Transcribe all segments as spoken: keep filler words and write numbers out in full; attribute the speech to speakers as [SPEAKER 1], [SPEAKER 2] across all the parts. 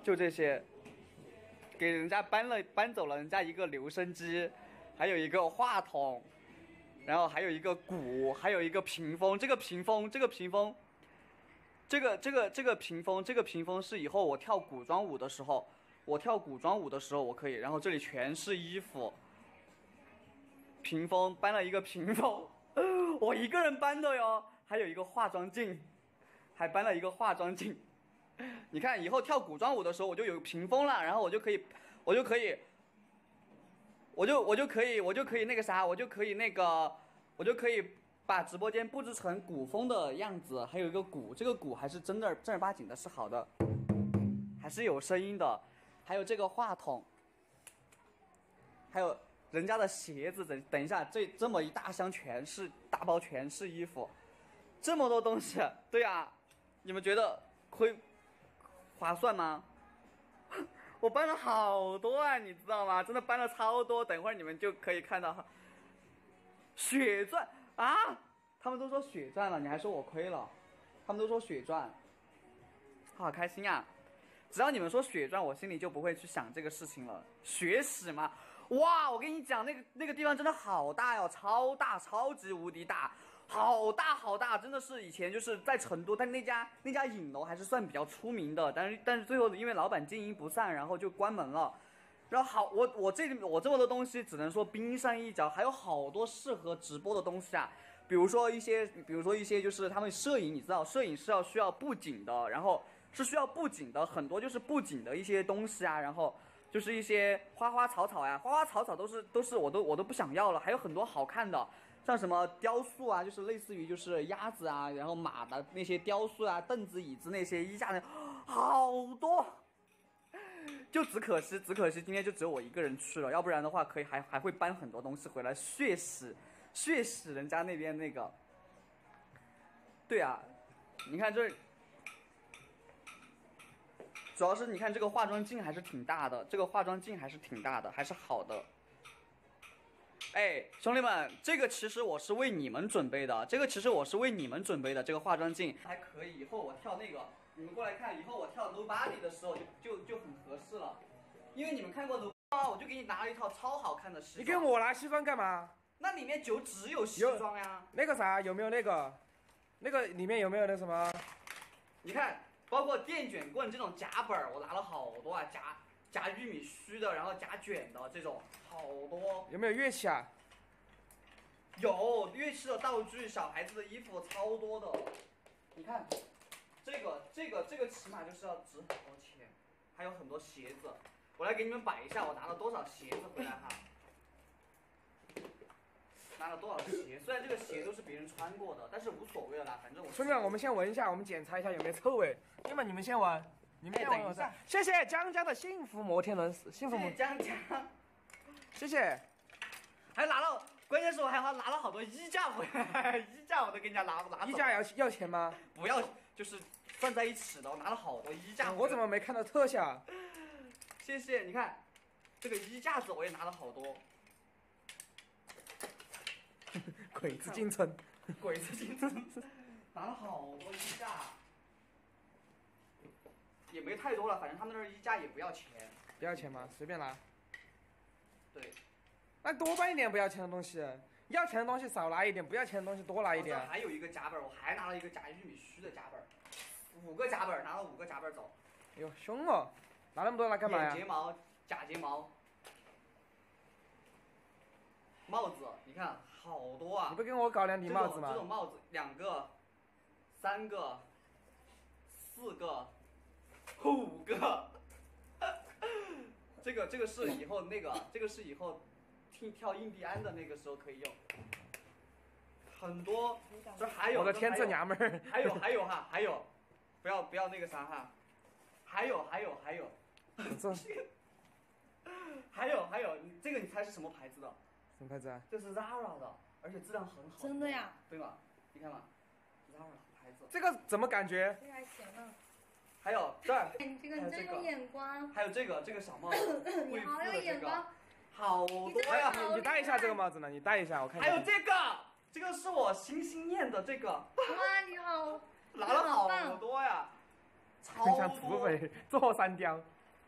[SPEAKER 1] 就这些，给人家搬了搬走了人家一个留声机，还有一个话筒，然后还有一个鼓，还有一个屏风。这个屏风，这个屏风，这个这个这个屏风，这个屏风是以后我跳古装舞的时候，我跳古装舞的时候我可以。然后这里全是衣服。屏风搬了一个屏风，我一个人搬的哟。还有一个化妆镜，还搬了一个化妆镜。你看以后跳古装舞的时候我就有屏风了，然后我就可以，我就可以，我就我就可以，我就可以那个啥，我就可以那个，我就可以把直播间布置成古风的样子。还有一个鼓，这个鼓还是真的正儿八经的，是好的，还是有声音的。还有这个话筒，还有人家的鞋子。等等一下，这这么一大箱全是大包，全是衣服，这么多东西，对啊，你们觉得亏划算吗？我搬了好多啊，你知道吗？真的搬了超多，等会儿你们就可以看到。血赚啊！他们都说血赚了，你还说我亏了？他们都说血赚，好开心啊！只要你们说血赚，我心里就不会去想这个事情了。血屎嘛，哇！我跟你讲，那个那个地方真的好大哟，超大，超级无敌大，好大好大，真的是以前就是在成都，但那家那家影楼还是算比较出名的，但是但是最后因为老板经营不善，然后就关门了。然后好，我我这我这么多东西只能说冰山一角，还有好多适合直播的东西啊。比如说一些，比如说一些就是他们摄影，你知道，摄影是要需要布景的，然后是需要布景的，很多就是布景的一些东西啊，然后就是一些花花草草呀，花花草草都是都是我都我都不想要了，还有很多好看的，像什么雕塑啊，就是类似于就是鸭子啊，然后马的那些雕塑啊，凳子椅子那些衣架的，好多。就只可惜，只可惜今天就只有我一个人去了，要不然的话可以还还会搬很多东西回来，血洗血洗人家那边那个。对啊，你看这，主要是你看这个化妆镜还是挺大的，这个化妆镜还是挺大的，还是好的。哎，兄弟们，这个其实我是为你们准备的，这个其实我是为你们准备的，这个化妆镜还可以，以后我跳那个。你们过来看，以后我跳 Nobody 的时候就就就很合适了，因为你们看过 Nobody， 我就给你拿了一套超好看的西装。
[SPEAKER 2] 你给我拿西装干嘛？
[SPEAKER 1] 那里面就只有西装呀。
[SPEAKER 2] 那个啥，有没有那个？那个里面有没有那什么？
[SPEAKER 1] 你看，包括电卷棍这种夹本，我拿了好多啊，夹夹玉米须的，然后夹卷的这种，好多。
[SPEAKER 2] 有没有乐器啊？
[SPEAKER 1] 有乐器的道具，小孩子的衣服超多的，你看。这个这个这个起码就是要值很多钱，还有很多鞋子，我来给你们摆一下，我拿了多少鞋子回来哈，拿了多少鞋，虽然这个鞋都是别人穿过的，但是无所谓了啦，反正我。兄弟们，
[SPEAKER 2] 我们先闻一下，我们检查一下有没有臭味。要么你们先闻，你们先闻。
[SPEAKER 1] 等一下，
[SPEAKER 2] 谢谢江江的幸福摩天轮，幸福摩。
[SPEAKER 1] 谢谢江江，
[SPEAKER 2] 谢谢。
[SPEAKER 1] 还拿了，关键是我还拿了好多衣架回来，衣架我都给人家拿拿走。
[SPEAKER 2] 衣架要要钱吗？
[SPEAKER 1] 不要，就是算在一起的。我拿了好多衣架。
[SPEAKER 2] 我怎么没看到特效？
[SPEAKER 1] 谢谢，你看，这个衣架子我也拿了好多。
[SPEAKER 2] 鬼子进村，
[SPEAKER 1] 鬼子进村，拿了好多衣架，也没太多了，反正他们那儿衣架也不要钱。
[SPEAKER 2] 不要钱吗？随便拿。
[SPEAKER 1] 对。
[SPEAKER 2] 那多搬一点不要钱的东西，要钱的东西少拿一点，不要钱的东西多拿一点。
[SPEAKER 1] 还有一个夹本，我还拿了一个夹玉米须的夹本，五个夹本，拿了五个夹本走。
[SPEAKER 2] 哎呦，凶哦！拿那么多来干嘛呀？
[SPEAKER 1] 眼睫毛、假睫毛、帽子，你看好多啊！
[SPEAKER 2] 你不给我搞两顶帽子吗？
[SPEAKER 1] 这种帽子，两个、三个、四个、五个。这个这个是以后那个，这个是以后听跳印第安的那个时候可以用。很多，这还有
[SPEAKER 2] 我的天，这娘们儿，
[SPEAKER 1] 还有还有哈，还有，不要不要那个啥哈，还有还有还有，
[SPEAKER 2] 这
[SPEAKER 1] 还有还有，这个你猜是什么牌子的？
[SPEAKER 2] 什么牌子啊？
[SPEAKER 1] 这是 Zara 的，而且质量很好。
[SPEAKER 3] 真的呀？
[SPEAKER 1] 对吧？你看嘛 ，Zara 的牌子。
[SPEAKER 2] 这个怎么感觉？
[SPEAKER 3] 这还行呢。
[SPEAKER 1] 还有这儿，
[SPEAKER 3] 你这个你真有眼光。
[SPEAKER 1] 还有这个这个小帽子，
[SPEAKER 3] 你好有眼光，
[SPEAKER 1] 好多呀！
[SPEAKER 2] 你戴一下这个帽子呢？你戴一下，我看。
[SPEAKER 1] 还有这个，这个是我心心念的这个。
[SPEAKER 3] 哇，你好，
[SPEAKER 1] 拿了好多呀，超
[SPEAKER 2] 很像土匪坐山雕。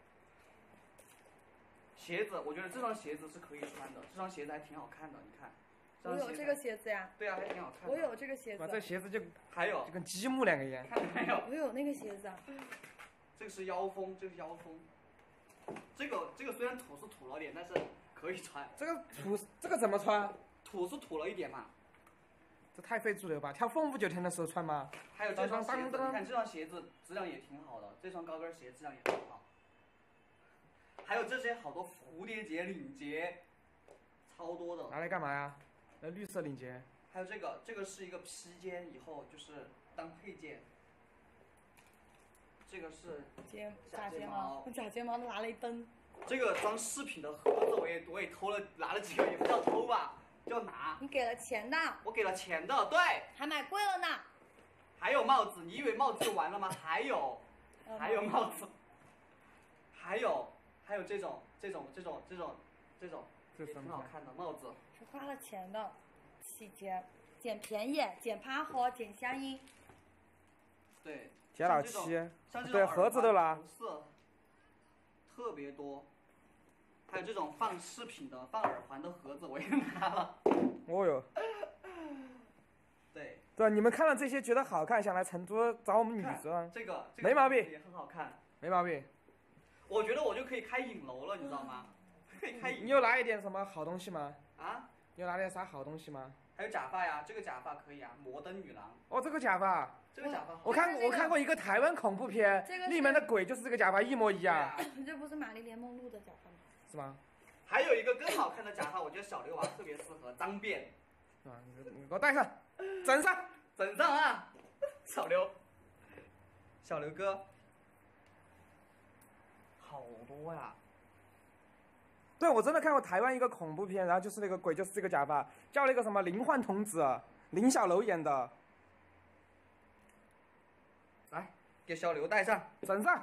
[SPEAKER 1] 鞋子，我觉得这双鞋子是可以穿的，这双鞋子还挺好看的，你看。
[SPEAKER 3] 我有这个鞋子呀。
[SPEAKER 1] 对啊，还挺好看的。
[SPEAKER 3] 我有这个鞋子。
[SPEAKER 2] 哇，这鞋子就
[SPEAKER 1] 还有
[SPEAKER 2] 就跟积木两个一样。
[SPEAKER 1] 看到没有？
[SPEAKER 3] 我有那个鞋子啊。
[SPEAKER 1] 这个是腰封，这个是腰封。这个这个虽然土是土了点，但是可以穿。
[SPEAKER 2] 这个土这个怎么穿？
[SPEAKER 1] 土是土了一点嘛。
[SPEAKER 2] 这太费主流吧？跳凤舞九天的时候穿吗？
[SPEAKER 1] 还有这双鞋子，你看这双鞋子质量也挺好的，这双高跟鞋质量也很好。还有这些好多蝴蝶结、领结，超多的。
[SPEAKER 2] 拿来干嘛呀？那绿色领结。
[SPEAKER 1] 还有这个，这个是一个披肩，以后就是当配件。这个是
[SPEAKER 3] 睫
[SPEAKER 1] 假睫
[SPEAKER 3] 毛，我假睫毛都拿了一灯。
[SPEAKER 1] 这个装饰品的盒子我也我也偷了，拿了几个，也不叫偷吧，叫拿。
[SPEAKER 3] 你给了钱的。
[SPEAKER 1] 我给了钱的，对。
[SPEAKER 3] 还买贵了呢。
[SPEAKER 1] 还有帽子，你以为帽子就完了吗？还有，还有帽子，还有还有这种这种这种这种这种，也挺好看的帽子。
[SPEAKER 3] 是花了钱的，细节，捡便宜，捡趴盒，捡香烟。
[SPEAKER 1] 对。
[SPEAKER 2] 捡老七，
[SPEAKER 1] 像这种
[SPEAKER 2] 对盒子都拿。
[SPEAKER 1] 色特别多，还有这种放饰品的、放耳环的盒子我也拿了。
[SPEAKER 2] 哦哟。
[SPEAKER 1] 对。
[SPEAKER 2] 对，你们看了这些觉得好看，想来成都找我们女装，
[SPEAKER 1] 这个这个
[SPEAKER 2] 没毛病，
[SPEAKER 1] 也很好看，
[SPEAKER 2] 没毛病。
[SPEAKER 1] 我觉得我就可以开影楼了，你知道吗？可以开影楼。
[SPEAKER 2] 你有拿一点什么好东西吗？
[SPEAKER 1] 啊？
[SPEAKER 2] 你有拿点啥好东西吗？
[SPEAKER 1] 还有假发呀，这个假发可以啊，摩登女郎。
[SPEAKER 2] 哦，这个假发。
[SPEAKER 1] 这个假发好。
[SPEAKER 2] 我看我看过一个台湾恐怖片，里面的鬼就是这个假发一模一样。
[SPEAKER 3] 这不是玛丽莲梦露的假发吗？
[SPEAKER 2] 是吗？
[SPEAKER 1] 还有一个更好看的假发，我觉得小刘娃特别适合，脏辫。
[SPEAKER 2] 是吧？你你给我戴上，整上，
[SPEAKER 1] 整上啊！小刘，小刘哥，好多呀。
[SPEAKER 2] 对，我真的看过台湾一个恐怖片，然后就是那个鬼就是这个假发，叫那个什么林焕童子，林小楼演的。
[SPEAKER 1] 来，给小刘戴上，
[SPEAKER 2] 整上。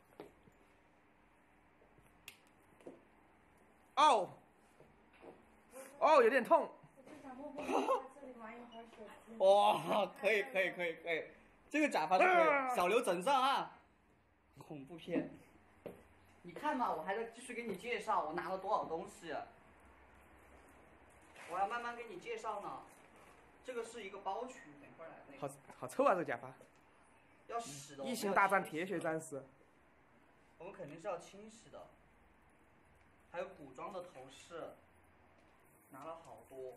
[SPEAKER 2] 哦，哦，有点痛。
[SPEAKER 1] 哇，可以可以可以可以，这个假发是可以，小刘整上啊！恐怖片。你看嘛，我还在继续给你介绍，我拿了多少东西。我要慢慢给你介绍呢。这个是一个包裙，等会儿来那个。
[SPEAKER 2] 好好臭啊，这个假发。
[SPEAKER 1] 要洗的。
[SPEAKER 2] 异形大战铁血战士。
[SPEAKER 1] 我们肯定是要清洗的。还有古装的头饰，拿了好多。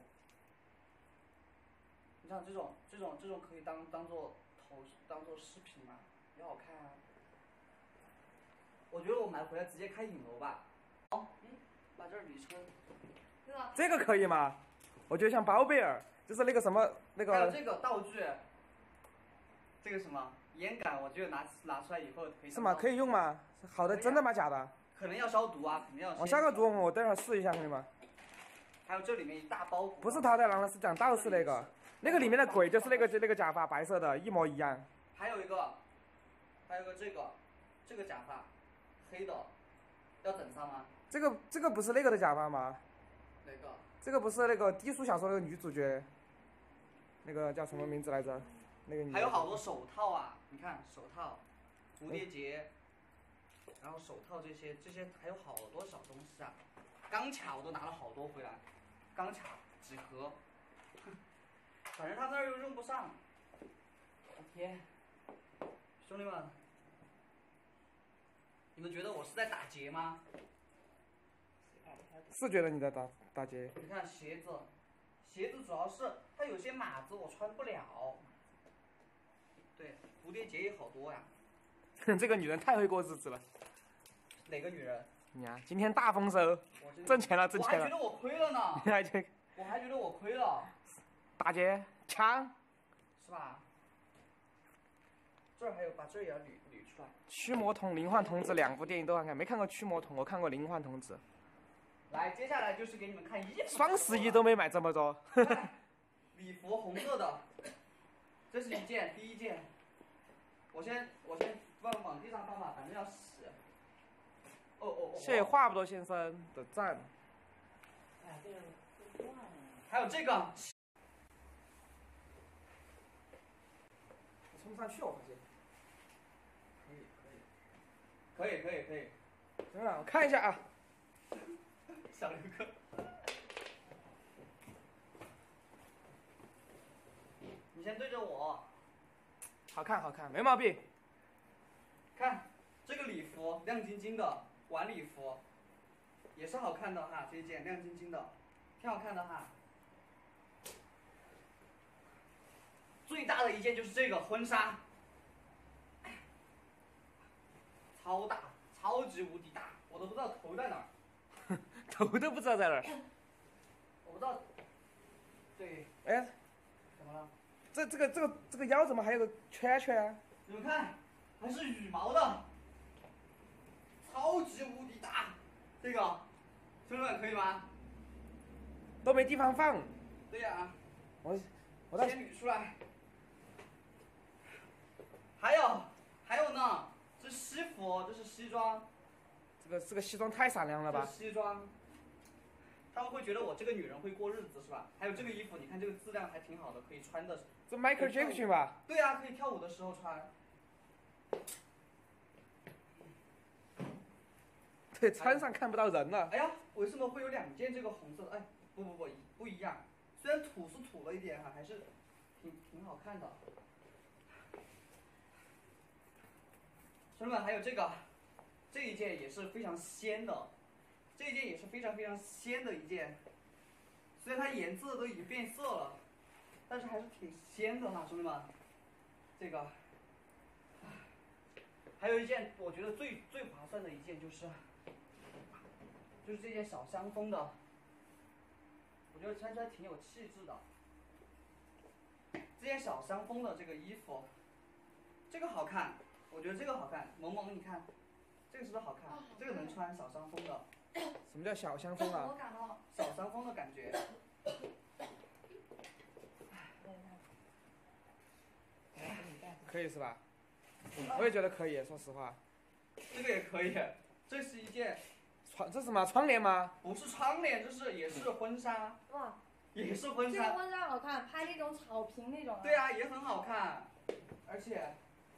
[SPEAKER 1] 你像这种这种这种可以当当做头当做饰品嘛，也好看啊。我觉得我买回来直接开影楼吧。哦，嗯，把这儿捋成。
[SPEAKER 2] 这个可以吗？我觉得像包贝尔，就是那个什么那个。
[SPEAKER 1] 还有这个道具。这个什么烟杆，我觉得拿拿出来以后可以。
[SPEAKER 2] 是吗？可以用吗？好的，真的吗？假的？
[SPEAKER 1] 可能要消毒啊，肯定要。
[SPEAKER 2] 我消个毒，我等会儿试一下，兄弟们。
[SPEAKER 1] 还有这里面一大包。
[SPEAKER 2] 不是桃太郎了，是讲道士那个。那个里面的鬼就是那个就那个假发，白色的，一模一样。
[SPEAKER 1] 还有一个，还有个这个，这个假发，黑的，要整上吗？
[SPEAKER 2] 这个这个不是那个的假发吗？
[SPEAKER 1] 哪个？
[SPEAKER 2] 这个不是那个低俗小说那个女主角，那个叫什么名字来着？那个女。
[SPEAKER 1] 还有好多手套啊！你看手套，蝴蝶结，然后手套这些这些还有好多小东西啊，钢卡我都拿了好多回来，钢卡、纸盒。反正他那儿又用不上，我天，兄弟们，你们觉得我是在打劫吗？
[SPEAKER 2] 是觉得你在打打劫。
[SPEAKER 1] 你看鞋子，鞋子主要是它有些码子我穿不了。对，蝴蝶结也好多呀。
[SPEAKER 2] 这个女人太会过日子了。
[SPEAKER 1] 哪个女人？
[SPEAKER 2] 你啊，今天大丰收，挣钱了，挣钱了。
[SPEAKER 1] 我还觉得我亏了呢。
[SPEAKER 2] 你还觉？
[SPEAKER 1] 我还觉得我亏了。
[SPEAKER 2] 打劫抢，
[SPEAKER 1] 是吧？这儿还有，把这儿也要捋捋出来。
[SPEAKER 2] 驱魔童、灵幻童子两部电影都看看，没看过驱魔童，我看过灵幻童子。
[SPEAKER 1] 来，接下来就是给你们看衣服。
[SPEAKER 2] 双十一都没买这么多。
[SPEAKER 1] 礼服红色的，这是一件，第一件。我先我先往往地上放吧，反正要洗。哦哦哦。
[SPEAKER 2] 谢谢话不多先生的赞。
[SPEAKER 1] 哎，这个这断了。还有这个。
[SPEAKER 2] 冲上去，我发现。
[SPEAKER 1] 可以可以。 可以可以可以。
[SPEAKER 2] 等等，我看一下啊。
[SPEAKER 1] 小刘哥，你先对着我。
[SPEAKER 2] 好看好看，没毛病。
[SPEAKER 1] 看这个礼服，亮晶晶的晚礼服，也是好看的哈，这一件亮晶晶的，挺好看的哈。最大的一件就是这个婚纱，超大，超级无敌大，我都不知道头在哪儿。
[SPEAKER 2] 头都不知道在哪儿。
[SPEAKER 1] 我不知道。对。
[SPEAKER 2] 哎，
[SPEAKER 1] 怎么了？
[SPEAKER 2] 这这个这个这个腰怎么还有个圈圈啊？
[SPEAKER 1] 你们看，还是羽毛的，超级无敌大，这个，兄弟们可以吗？
[SPEAKER 2] 都没地方放。
[SPEAKER 1] 对呀、啊。
[SPEAKER 2] 我我到
[SPEAKER 1] 先捋出来。还有还有呢，这西服，这是西装。
[SPEAKER 2] 这个这个西装太闪亮了吧？
[SPEAKER 1] 这西装。他们会觉得我这个女人会过日子是吧？还有这个衣服，你看这个质量还挺好的，可以穿的。
[SPEAKER 2] 这 Michael Jackson 吧？
[SPEAKER 1] 对呀、啊，可以跳舞的时候穿。
[SPEAKER 2] 对，穿上看不到人了。
[SPEAKER 1] 哎呀，为什么会有两件这个红色的？哎，不不不，不一样。虽然土是土了一点哈，还是挺挺好看的。兄弟们，还有这个，这一件也是非常鲜的，这一件也是非常非常鲜的一件。虽然它颜色都已经变色了，但是还是挺鲜的哈，兄弟们。这个，还有一件我觉得最最划算的一件就是，就是这件小香风的，我觉得穿起来挺有气质的。这件小香风的这个衣服，这个好看。我觉得这个好看，萌萌，你看，这个是不是好看？哦、这个能穿小香风的。
[SPEAKER 2] 什么叫小香风啊？
[SPEAKER 3] 我感到
[SPEAKER 1] 小香风的感觉。
[SPEAKER 2] 可以是吧？我也觉得可以，说实话。
[SPEAKER 1] 这个也可以，这是一件。
[SPEAKER 2] 窗，这是什么？窗帘吗？
[SPEAKER 1] 不是窗帘，这是也是婚纱。
[SPEAKER 3] 哇。
[SPEAKER 1] 也是婚纱。
[SPEAKER 3] 这个婚纱好看，拍那种草坪那种、啊。
[SPEAKER 1] 对啊，也很好看，而且。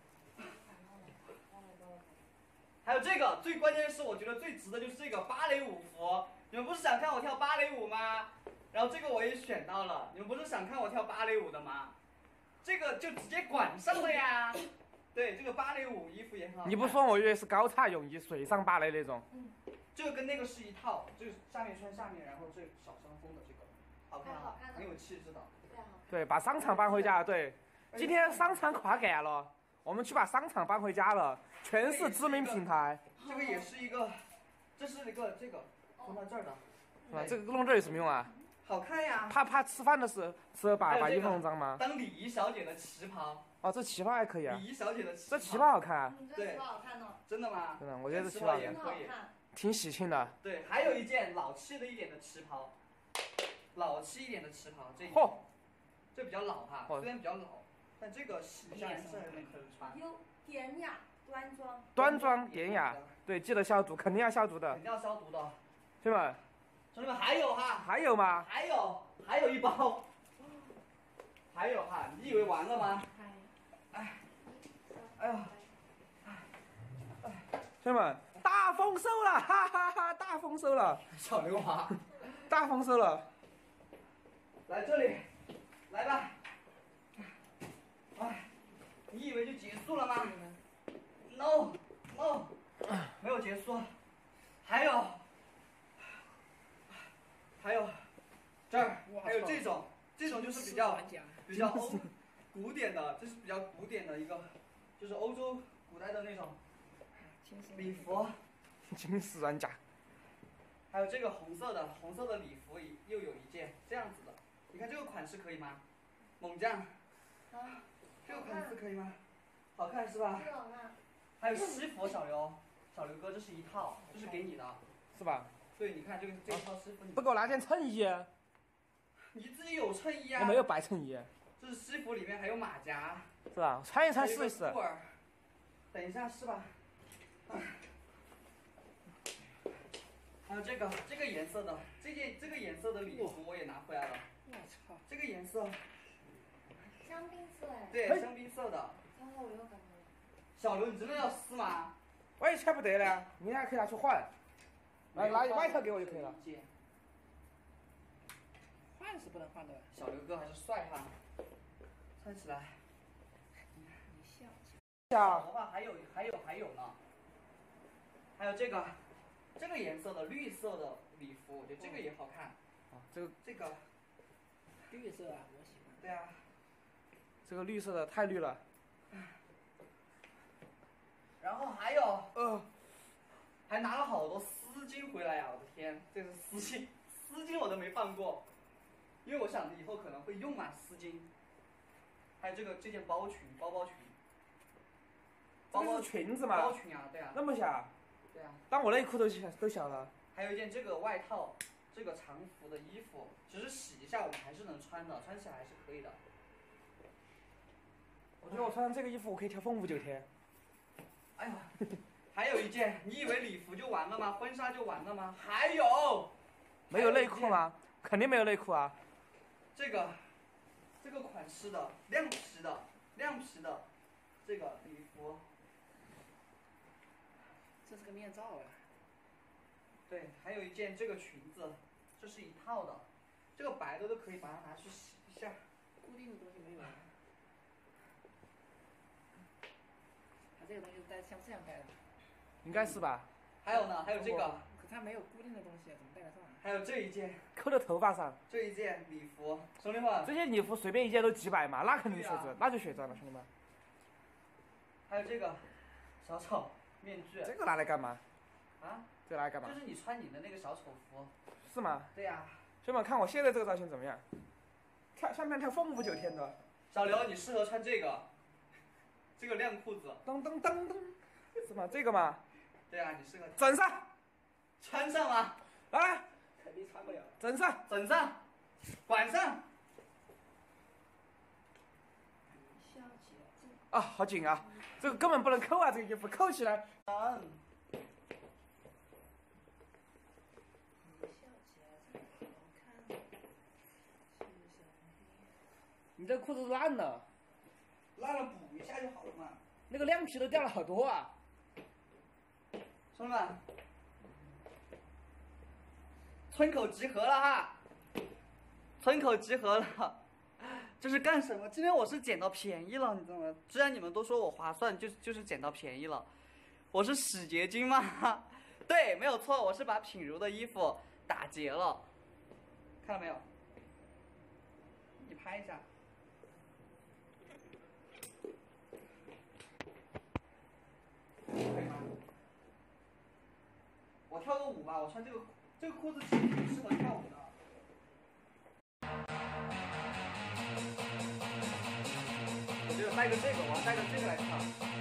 [SPEAKER 1] 还有这个，最关键的是，我觉得最值的就是这个芭蕾舞服。你们不是想看我跳芭蕾舞吗？然后这个我也选到了。你们不是想看我跳芭蕾舞的吗？这个就直接管上了呀。对，这个芭蕾舞衣服也很好看。
[SPEAKER 2] 你不说，我以为是高叉泳衣，水上芭蕾那种。
[SPEAKER 3] 嗯。
[SPEAKER 1] 这个跟那个是一套，就是下面穿下面，然后这小香风的这个，好看啊，很有气质的。
[SPEAKER 2] 对，把商场搬回家。对，今天商场垮改了。我们去把商场搬回家了，全是知名品牌。
[SPEAKER 1] 这个也是一个，这是一个这个放到这儿的，
[SPEAKER 2] 是吧？这个弄这有什么用啊？
[SPEAKER 1] 好看呀。
[SPEAKER 2] 怕怕吃饭的时候把把衣服弄脏吗？
[SPEAKER 1] 当礼仪小姐的旗袍。
[SPEAKER 2] 哦，这旗袍还可以啊。
[SPEAKER 1] 礼仪小姐的旗
[SPEAKER 2] 袍。这旗袍好看啊。
[SPEAKER 3] 这旗袍好看呢。
[SPEAKER 1] 真的吗？
[SPEAKER 2] 真的，我觉得这旗袍
[SPEAKER 1] 也可以，
[SPEAKER 2] 挺喜庆的。
[SPEAKER 1] 对，还有一件老气的一点的旗袍，老气一点的旗袍，这
[SPEAKER 2] 嚯，
[SPEAKER 1] 这比较老哈，虽然比较老。但这个洗下来是很可穿。
[SPEAKER 3] 有典雅端庄。
[SPEAKER 2] 端庄典雅，对，记得消毒，肯定要消毒的。
[SPEAKER 1] 肯定要消毒的。
[SPEAKER 2] 兄弟们，
[SPEAKER 1] 兄弟们还有哈？
[SPEAKER 2] 还有吗？
[SPEAKER 1] 还有，还有一包。还有哈？你以为完了吗？哎，哎呀，
[SPEAKER 2] 哎，兄弟们，大丰收了，哈哈哈，大丰收了。
[SPEAKER 1] 小刘华，
[SPEAKER 2] 大丰收了。
[SPEAKER 1] 来这里，来吧。哎，你以为就结束了吗 ？No No， 没有结束，还有，还有，这儿还有这种，这种就是比较比较欧古典的，这是比较古典的一个，就是欧洲古代的那种礼服。
[SPEAKER 2] 金丝软甲。
[SPEAKER 1] 还有这个红色的，红色的礼服又有一件这样子的，你看这个款式可以吗？猛将。啊。这个款式可以吗？好看是吧？
[SPEAKER 3] 这个好看。
[SPEAKER 1] 还有西服，小刘，小刘哥，这是一套，这是给你的，
[SPEAKER 2] 是吧？
[SPEAKER 1] 对，你看这个这一套西服。
[SPEAKER 2] 不给我拿件衬衣。
[SPEAKER 1] 你自己有衬衣啊。
[SPEAKER 2] 我没有白衬衣。
[SPEAKER 1] 这是西服里面还有马甲。
[SPEAKER 2] 是吧？穿一穿试一试。
[SPEAKER 1] 等一下是吧？还有这个这个颜色的，这件这个颜色的礼服我也拿回来了。
[SPEAKER 3] 我操！
[SPEAKER 1] 这个颜色。
[SPEAKER 3] 香槟色哎。
[SPEAKER 1] 对，香槟色的。
[SPEAKER 3] 然后我又感觉。
[SPEAKER 1] 小刘，你真的要撕吗？
[SPEAKER 2] 万一穿不得呢？明天还可以拿去换。来，拿外套给我就可以了。
[SPEAKER 4] 换是不能换的。
[SPEAKER 1] 小刘哥还是帅哈，穿起来。
[SPEAKER 4] 你笑起
[SPEAKER 1] 小的话还有还有还有呢，还有这个这个颜色的绿色的礼服，我觉得这个也好看。
[SPEAKER 2] 啊，这个
[SPEAKER 1] 这个
[SPEAKER 4] 绿色啊，我喜欢。
[SPEAKER 1] 对啊，
[SPEAKER 2] 这个绿色的太绿了。
[SPEAKER 1] 然后还有
[SPEAKER 2] 呃，
[SPEAKER 1] 还拿了好多丝巾回来呀、我的天，这是丝巾，丝巾我都没放过，因为我想着以后可能会用嘛丝巾。还有这个这件包裙，包包裙。
[SPEAKER 2] 这个是裙子嘛？
[SPEAKER 1] 包裙啊，对啊。
[SPEAKER 2] 那么小？
[SPEAKER 1] 对啊。
[SPEAKER 2] 当我内裤都小都小了。
[SPEAKER 1] 还有一件这个外套，这个长服的衣服，其实洗一下我们还是能穿的，穿起来还是可以的。
[SPEAKER 2] 我觉得我穿上这个衣服，我可以跳凤舞九天。
[SPEAKER 1] 哎呀，还有一件，你以为礼服就完了吗？婚纱就完了吗？还有，
[SPEAKER 2] 没有内裤吗？肯定没有内裤啊。
[SPEAKER 1] 这个，这个款式的亮皮的亮皮的这个礼服。
[SPEAKER 4] 这是个面罩啊。
[SPEAKER 1] 对，还有一件这个裙子，这是一套的，这个白的都可以把它拿去洗一下。
[SPEAKER 4] 固定的东西没有啊。它这个东西是戴像这样戴的。
[SPEAKER 2] 应该是吧。
[SPEAKER 1] 还有呢，还有这个。
[SPEAKER 4] 可它没有固定的东西，怎么戴得上啊？
[SPEAKER 1] 还有这一件。
[SPEAKER 2] 扣在头发上。
[SPEAKER 1] 这一件礼服，兄弟们。
[SPEAKER 2] 这些礼服随便一件都几百嘛，那肯定血赚，啊、那就血赚了，兄弟们。
[SPEAKER 1] 还有这个小丑面具。
[SPEAKER 2] 这个拿来干嘛？
[SPEAKER 1] 啊？
[SPEAKER 2] 这拿来干嘛？
[SPEAKER 1] 就是你穿你的那个小丑服。
[SPEAKER 2] 是吗？
[SPEAKER 1] 对呀、啊。
[SPEAKER 2] 兄弟们，看我现在这个造型怎么样？跳像不像跳凤舞九天的？
[SPEAKER 1] 小刘，你适合穿这个，这个亮裤子。
[SPEAKER 2] 噔噔噔噔，是吗？这个吗？
[SPEAKER 1] 对啊，你适合。
[SPEAKER 2] 整上。
[SPEAKER 1] 穿上吗？
[SPEAKER 2] 来。
[SPEAKER 4] 肯定穿不了。
[SPEAKER 2] 整上。
[SPEAKER 1] 整上。管上。
[SPEAKER 2] 啊，好紧啊！这个根本不能扣啊，这个衣服扣起来。
[SPEAKER 1] 嗯。
[SPEAKER 2] 你这裤子烂了。
[SPEAKER 1] 烂了补一下就好了嘛。
[SPEAKER 2] 那个亮皮都掉了好多啊。
[SPEAKER 1] 兄弟们，村口集合了哈！村口集合了，这是干什么？今天我是捡到便宜了，你知道吗？既然你们都说我划算，就就是捡到便宜了。我是洗洁精吗？对，没有错，我是把品如的衣服打劫了，看到没有？你拍一下。可以吗？我跳个舞吧，我穿这个这个裤子其实挺适合跳舞的。我觉得带个这个，我要带着这个来跳。